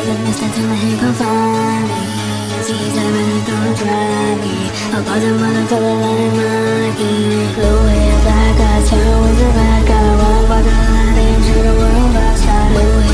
step to my hip hop find me. Seas that really don't drive me. I'll cause a motherfucker like Mikey. Blue hair, black eyes, turn with the bad guy. Wrong by the line, they show the world outside. Blue hair,